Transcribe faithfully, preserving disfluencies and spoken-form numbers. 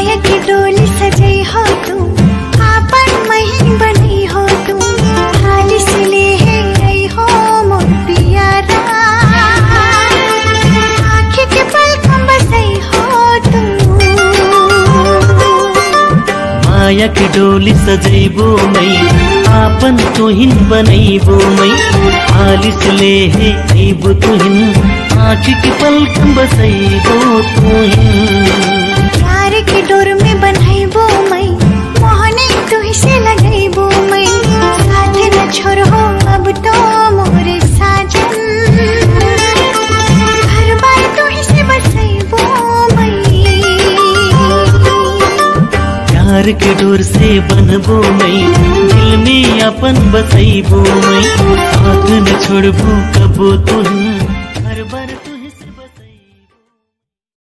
माया की डोली सजई हो तू, आपन महीन बनी हो तू, हाल से ले आई हो मोर पियारा, आँखी के पलक बसई हो तू। माया की डोली सजैबो मई, आपन तुहिन बनैबो मई, हाल से ले आइबो तुहिन, आँखी के पलक बसैबो तुहिन। प्यार के डोर में बन्हैबो मई, मोहने तुही से लगैबो मई, साथ न छोड़ो अब तो मोरे साजन, घर बार तुही से बसैबो मई। प्यार के डोर से बनबो मई, दिल में अपन बसैबो मई, साथ न छोड़बो कबो तुहिन,